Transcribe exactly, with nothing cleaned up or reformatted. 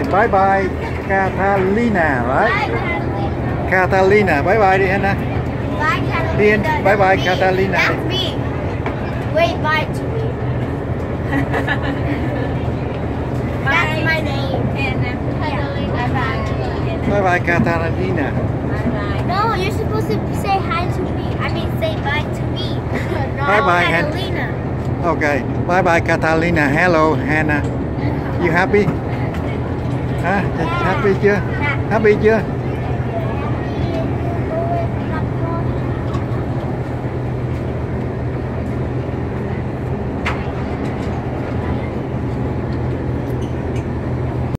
bye bye Catalina, right? Catalina, bye bye đi Hannah. Bye Catalina. Điên, bye bye Me. Catalina. That's me. Wait, bye to me. That's my name. Catalina. Bye bye Catalina. No, you're supposed to say hi to me. I mean, say bye to me. No, Bye bye, Catalina. Okay, bye bye Catalina. Hello Hannah. You happy? Hả? Happy chưa? Happy chưa?